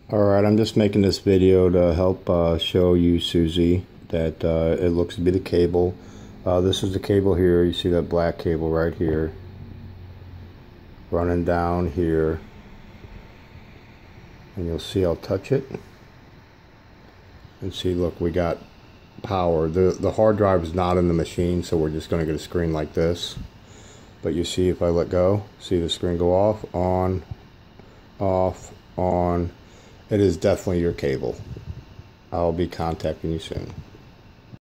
Alright, I'm just making this video to help show you, Susie, that it looks to be the cable. This is the cable here. You see that black cable right here running down here, and you'll see I'll touch it and see, look, we got power. The hard drive is not in the machine, so we're just going to get a screen like this. But you see, if I let go, see the screen go off, on, off, on. It is definitely your cable. I'll be contacting you soon.